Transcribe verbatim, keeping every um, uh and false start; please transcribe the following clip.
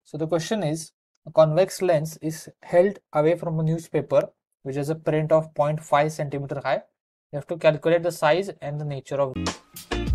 So the question is, a convex lens is held away from a newspaper which has a print of zero point five centimeter high. You have to calculate the size and the nature of